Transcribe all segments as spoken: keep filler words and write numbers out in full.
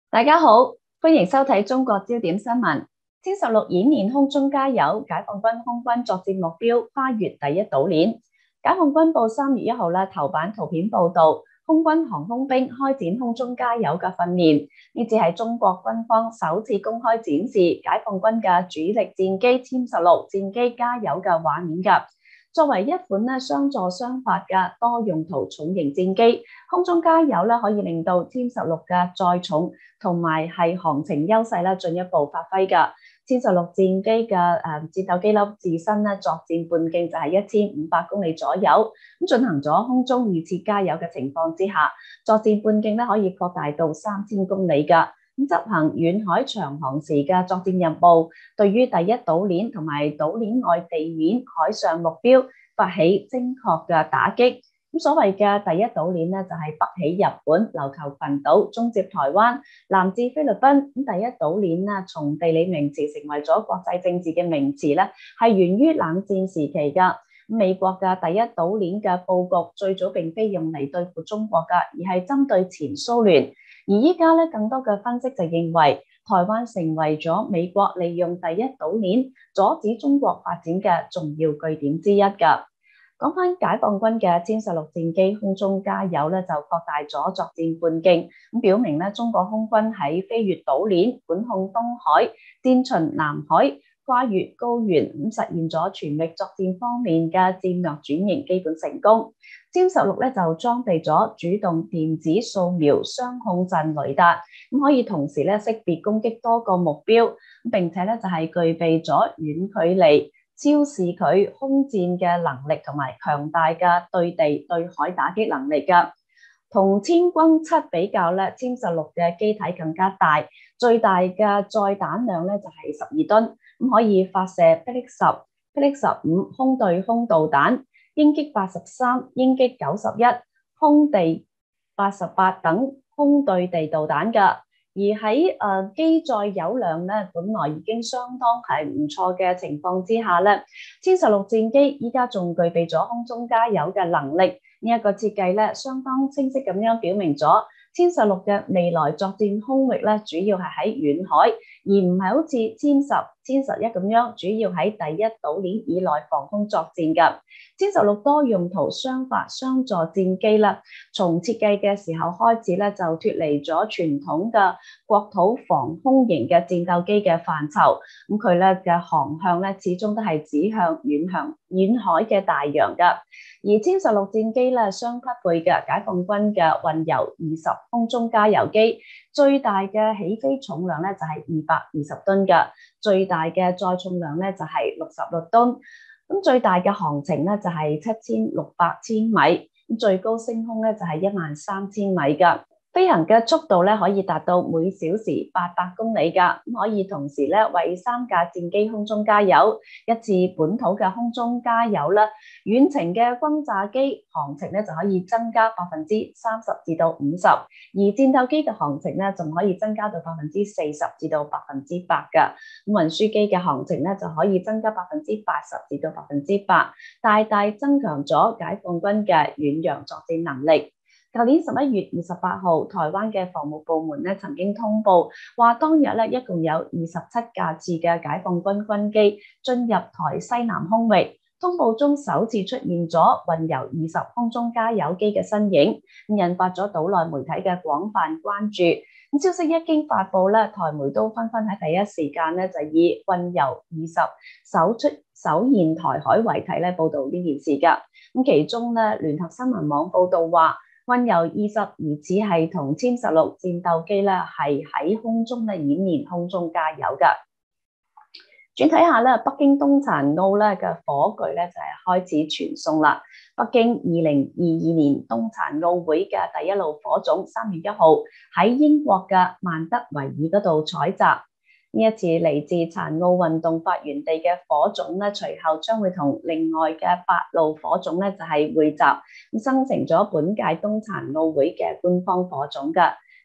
大家好，歡迎收睇中國焦點新聞。殲十六演練空中加油，解放軍空軍作戰目標跨越第一島鏈。解放軍報三月一號咧頭版圖片報道，空軍航空兵開展空中加油嘅訓練。呢次係中國軍方首次公開展示解放軍嘅主力戰機殲十六戰機加油嘅畫面㗎。作為一款咧雙座雙發嘅多用途重型戰機，空中加油咧可以令到殲十六嘅載重同埋係航程優勢咧進一步發揮㗎。殲十六戰機嘅誒戰鬥機粒自身咧作戰半徑就係一千五百公里左右，咁進行咗空中二次加油嘅情況之下，作戰半徑咧可以擴大到三千公里㗎。咁執行遠海長航時嘅作戰任務，對於第一島鏈同埋島鏈外地面、海上目標發起精確嘅打擊。咁所謂嘅第一島鏈咧，就係北起日本、琉球群島，中接台灣，南至菲律賓。咁第一島鏈咧，從地理名詞成為咗國際政治嘅名詞咧，係源於冷戰時期㗎。美國嘅第一島鏈嘅佈局最早並非用嚟對付中國㗎，而係針對前蘇聯。而依家咧，更多嘅分析就認為，台灣成為咗美國利用第一島鏈阻止中國發展嘅重要據點之一㗎。講翻解放軍嘅殲十六戰機空中加油咧，就擴大咗作戰半徑，咁表明咧中國空軍喺飛越島鏈、管控東海、戰巡南海、跨越高原，咁實現咗全域作戰方面嘅戰略轉型基本成功。殲十六咧就裝備咗主動電子掃描雙控陣雷達，咁可以同時咧識別攻擊多個目標，並且咧就係具備咗遠距離超視距空戰嘅能力同埋強大嘅對地對海打擊能力㗎。同殲轟七比較咧，殲十六嘅機體更加大，最大嘅載彈量咧就係十二噸，咁可以發射霹靂十、霹靂十五空對空導彈、鷹擊八十三、鷹擊九十一、空地八十八等空對地導彈㗎。而喺誒機載油量咧，本來已經相當係唔錯嘅情況之下咧，殲十六戰機依家仲具備咗空中加油嘅能力。呢一個設計咧，相當清晰咁樣表明咗殲十六嘅未來作戰空域咧，主要係喺遠海，而唔係好似殲十、殲十一咁樣，主要喺第一島鏈以內防空作戰㗎。殲十六多用途雙發雙座戰機啦，從設計嘅時候開始咧，就脫離咗傳統嘅國土防空型嘅戰鬥機嘅範疇。咁佢咧嘅航向咧，始終都係指向遠向遠海嘅大洋㗎。而殲十六戰機咧，相匹配嘅解放軍嘅運油二十空中加油機，最大嘅起飛重量咧就係二百二十噸㗎，最大嘅載重量咧就係六十六噸。咁最大嘅航程咧就係七千六百千米，咁最高升空咧就係一萬三千米㗎。飛行嘅速度咧可以達到每小時八百公里㗎，咁可以同時咧為三架戰機空中加油，一次本土嘅空中加油啦。遠程嘅轟炸機航程咧就可以增加百分之三十至到五十，而戰鬥機嘅航程咧仲可以增加到百分之四十至到百分之百㗎。咁運輸機嘅航程咧就可以增加百分之八十至到百分之百，大大增強咗解放軍嘅遠洋作戰能力。舊年十一月二十八號，台灣嘅防務部門咧曾經通報話，當日咧一共有二十七架次嘅解放軍軍機進入台西南空域。通報中首次出現咗運油二十空中加油機嘅身影，引發咗島內媒體嘅廣泛關注。咁消息一經發布咧，台媒都紛紛喺第一時間咧就以運油二十首出首現台海為題咧報導呢件事㗎。咁其中咧，聯合新聞網報導話，運油二十疑似係同殲十六戰鬥機咧係喺空中咧演練空中加油㗎。轉睇下咧，北京冬殘奧咧嘅火炬咧就係開始傳送啦。北京二零二二年冬殘奧會嘅第一路火種，三月一號喺英國嘅曼德維爾嗰度採集。呢一次嚟自殘奧運動發源地嘅火種咧，隨後將會同另外嘅八路火種咧就係匯集，咁生成咗本屆冬殘奧會嘅官方火種㗎。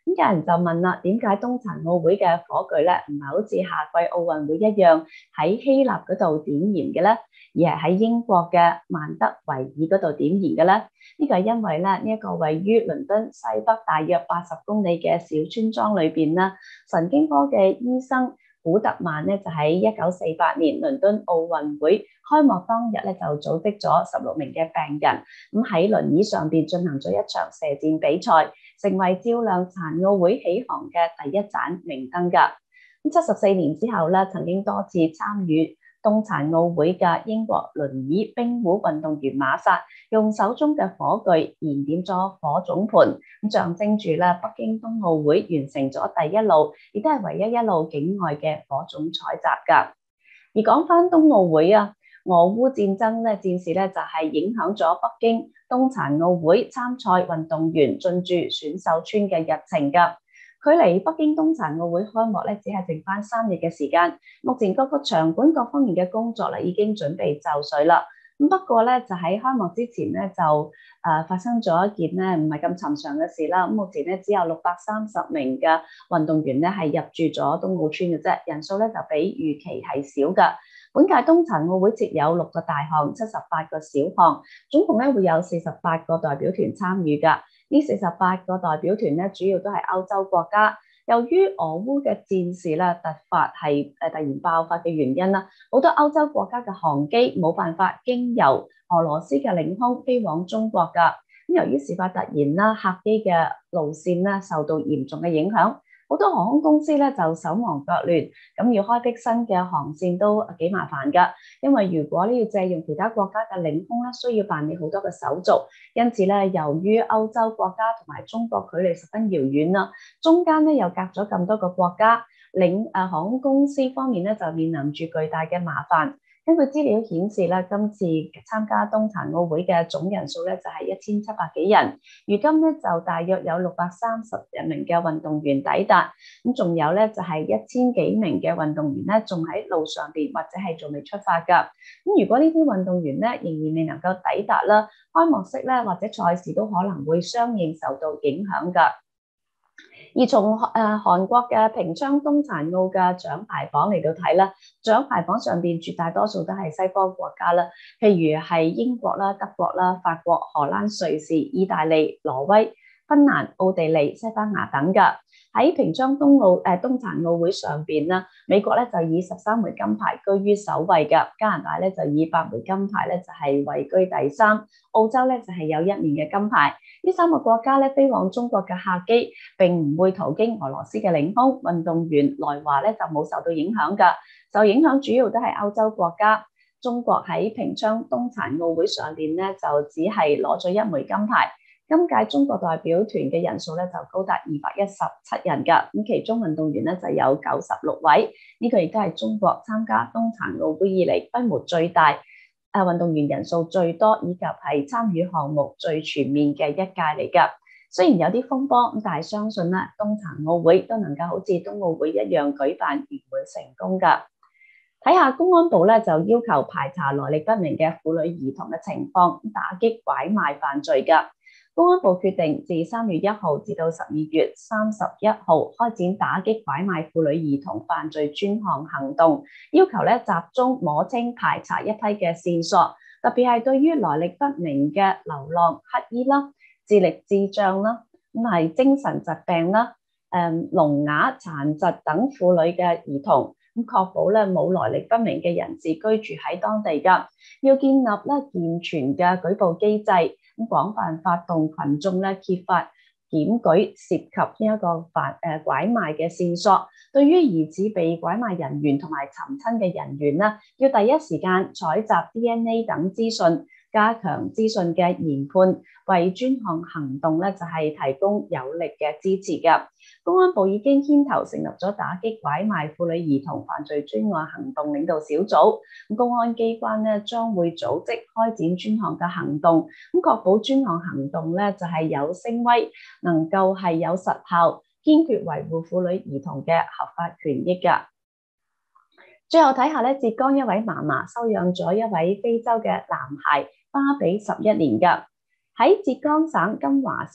咁有人就問啦，點解冬殘奧會嘅火炬咧唔係好似夏季奧運會一樣喺希臘嗰度點燃嘅咧，而係喺英國嘅曼德維爾嗰度點燃嘅咧？呢個係因為咧呢一個位於倫敦西北大約八十公里嘅小村莊裏邊啦，神經科嘅醫生古特曼咧就喺一九四八年倫敦奧運會開幕當日咧就組織咗十六名嘅病人，咁喺輪椅上邊進行咗一場射箭比賽，成為照亮殘奧會起航嘅第一盞明燈㗎。咁七十四年之後咧，曾經多次參與冬殘奧會嘅英國輪椅冰壺運動員馬薩，用手中嘅火炬燃點咗火種盤，咁象徵住咧北京冬奧會完成咗第一路，亦都係唯一一路境外嘅火種採集㗎。而講翻冬奧會啊，俄烏戰爭咧，戰事咧就係影響咗北京冬殘奧會參賽運動員進駐選手村嘅日程㗎。距離北京冬殘奧會開幕咧，只係剩翻三日嘅時間。目前各個場館各方面嘅工作咧已經準備就緒啦。咁不過咧，就喺開幕之前咧，就誒、呃、發生咗一件咧唔係咁尋常嘅事啦。咁目前咧只有六百三十名嘅運動員咧係入住咗冬奧村嘅啫，人數咧就比預期係少㗎。本屆冬殘奧會設有六個大項、七十八個小項，總共咧會有四十八個代表團參與㗎。呢四十八個代表團咧，主要都係歐洲國家。由於俄烏嘅戰事咧突發係誒突然爆發嘅原因啦，好多歐洲國家嘅航機冇辦法經由俄羅斯嘅領空飛往中國㗎。咁由於事發突然啦，客機嘅路線咧受到嚴重嘅影響。好多航空公司咧就手忙腳亂，咁要開闢新嘅航線都幾麻煩㗎。因為如果你要借用其他國家嘅領空咧，需要辦理好多嘅手續，因此咧，由於歐洲國家同埋中國距離十分遙遠啦，中間咧又隔咗咁多個國家，領誒航空公司方面咧就面臨住巨大嘅麻煩。根據資料顯示咧，今次參加冬殘奧會嘅總人數咧就係一千七百幾人，如今咧就大約有六百三十名嘅運動員抵達，咁仲有咧就係一千幾名嘅運動員咧仲喺路上邊或者係仲未出發㗎。咁如果呢啲運動員咧仍然未能夠抵達啦，開幕式咧或者賽事都可能會相應受到影響㗎。而從誒韓國嘅平昌冬殘奧嘅獎牌榜嚟到睇啦，獎牌榜上邊絕大多數都係西方國家啦，譬如係英國啦、德國啦、法國、荷蘭、瑞士、意大利、挪威、芬蘭、奧地利、西班牙等㗎。喺平昌冬奧誒冬殘奧會上邊啦，美國咧就以十三枚金牌居於首位㗎，加拿大咧就以八枚金牌咧就係位居第三，澳洲咧就係有一面嘅金牌。呢三個國家咧飛往中國嘅客機並唔會途經俄羅斯嘅領空，運動員來華咧就冇受到影響㗎，受影響主要都係歐洲國家。中國喺平昌冬殘奧會上邊咧就只係攞咗一枚金牌。今屆中國代表團嘅人數咧就高達二百一十七人㗎，咁其中運動員咧就有九十六位，呢、這個亦都係中國參加冬殘奧會以嚟規模最大、誒運動員人數最多以及係參與項目最全面嘅一屆嚟㗎。雖然有啲風波，咁但係相信咧冬殘奧會都能夠好似冬奧會一樣舉辦圓滿成功㗎。睇下公安部咧就要求排查來歷不明嘅婦女兒童嘅情況，打擊拐賣犯罪㗎。公安部決定自三月一號至到十二月三十一號開展打擊拐賣婦女兒童犯罪專項行動，要求咧集中摸清排查一批嘅線索，特別係對於來歷不明嘅流浪乞兒啦、智力智障啦、咁係精神疾病啦、誒聾啞殘疾等婦女嘅兒童，咁確保咧冇來歷不明嘅人士居住喺當地㗎，要建立咧健全嘅舉報機制。咁廣泛發動群眾咧揭發檢舉涉及呢一個犯誒拐賣嘅線索，對於疑似被拐賣人員同埋尋親嘅人員咧，要第一時間採集 D N A 等資訊，加強資訊嘅研判，為專項行動咧就係提供有力嘅支持㗎。公安部已經牽頭成立咗打擊拐賣婦女兒童犯罪專案行動領導小組，咁公安機關咧將會組織開展專項嘅行動，咁確保專項行動咧就係有聲威，能夠係有實效，堅決維護婦女兒童嘅合法權益㗎。最後睇下咧，浙江一位嫲嫲收養咗一位非洲嘅男孩巴比十一年㗎。喺浙江省金華市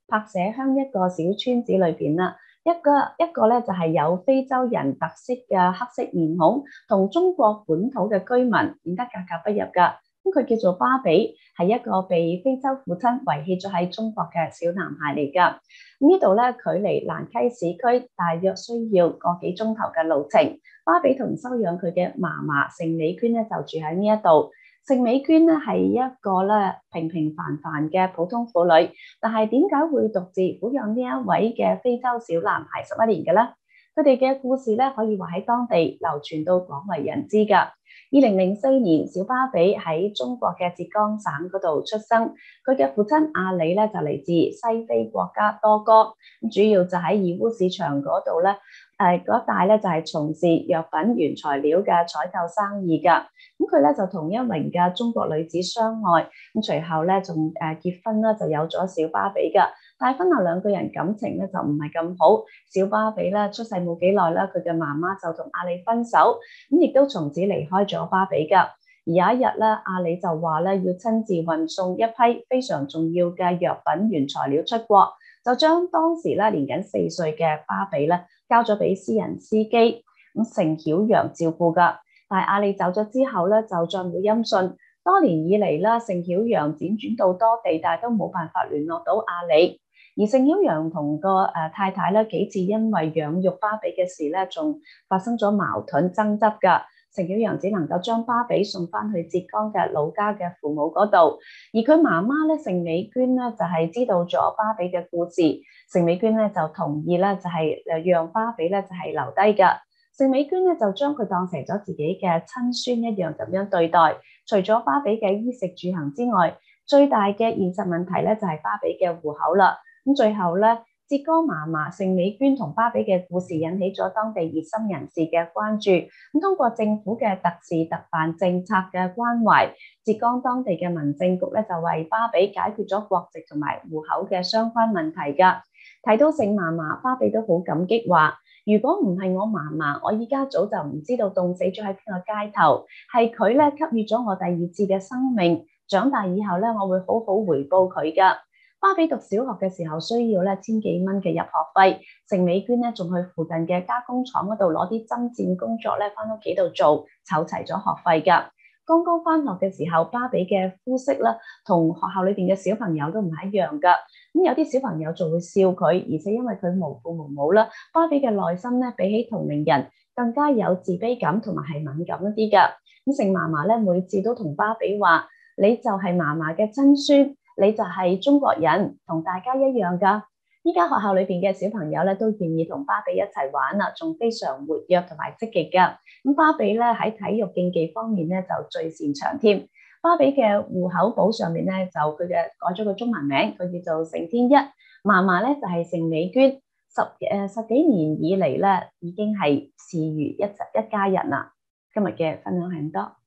拍攝響一個小村子裏邊啦。一個一個咧就係有非洲人特色嘅黑色面孔，同中國本土嘅居民顯得格格不入㗎。咁佢叫做芭比，係一個被非洲父親遺棄咗喺中國嘅小男孩嚟㗎。咁呢度咧距離蘭溪市區大約需要個幾鐘頭嘅路程。芭比同收養佢嘅嫲嫲盛美娟咧就住喺呢一度。盛美娟咧係一個咧平平凡凡嘅普通婦女，但係點解會獨自撫養呢一位嘅非洲小男孩十一年嘅咧？佢哋嘅故事咧可以話喺當地流傳到廣為人知㗎。二零零四年，小芭比喺中國嘅浙江省嗰度出生。佢嘅父親阿里咧就嚟自西非國家多哥，主要就喺義烏市場嗰度咧，誒嗰一帶咧就係從事藥品原材料嘅採購生意㗎。咁佢咧就同一名嘅中國女子相愛，咁隨後咧仲誒結婚啦，就有咗小芭比㗎。但係婚後兩個人感情咧就唔係咁好，小芭比咧出世冇幾耐啦，佢嘅媽媽就同阿里分手，咁亦都從此離開咗芭比㗎。而有一日咧，阿里就話咧要親自運送一批非常重要嘅藥品原材料出國，就將當時咧年僅四歲嘅芭比咧交咗俾私人司機咁盛曉陽照顧㗎。但係阿里走咗之後咧，就再冇音訊。多年以嚟啦，盛曉陽輾轉到多地，但係都冇辦法聯絡到阿里。而盛曉陽同個誒太太咧幾次因為養育芭比嘅事咧，仲發生咗矛盾爭執㗎。盛曉陽只能夠將芭比送翻去浙江嘅老家嘅父母嗰度，而佢媽媽咧盛美娟咧就係知道咗芭比嘅故事，盛美娟咧就同意咧就係誒讓芭比咧就係留低㗎。盛美娟咧就將佢當成咗自己嘅親孫一樣咁樣對待。除咗芭比嘅衣食住行之外，最大嘅現實問題咧就係芭比嘅戶口啦。咁最後咧，浙江嫲嫲盛美娟同芭比嘅故事引起咗當地熱心人士嘅關注。咁通過政府嘅特事特辦政策嘅關懷，浙江當地嘅民政局咧就為芭比解決咗國籍同埋戶口嘅相關問題㗎。睇到盛嫲嫲，芭比都好感激，話如果唔係我嫲嫲，我依家早就唔知道凍死咗喺邊個街頭。係佢咧給予咗我第二次嘅生命，長大以後咧，我會好好回報佢㗎。芭比讀小學嘅時候需要咧千幾蚊嘅入學費，盛美娟咧仲去附近嘅加工廠嗰度攞啲針線工作咧翻屋企度做，湊齊咗學費㗎。剛剛翻學嘅時候，芭比嘅膚色啦同學校裏邊嘅小朋友都唔係一樣㗎。咁有啲小朋友就會笑佢，而且因為佢無父無母啦，芭比嘅內心咧比起同齡人更加有自卑感同埋係敏感一啲㗎。咁盛嫲嫲咧每次都同芭比話：你就係嫲嫲嘅親孫。你就係中國人，同大家一樣㗎。依家學校裏邊嘅小朋友咧都願意同芭比一齊玩啦，仲非常活躍同埋積極㗎。咁芭比咧喺體育競技方面咧就最擅長添。芭比嘅戶口簿上面咧就佢嘅改咗個中文名，佢叫做盛天一。嫲嫲咧就係盛美娟，十誒十幾年以嚟咧已經係視如一一家人啦。今日嘅分享係咁多。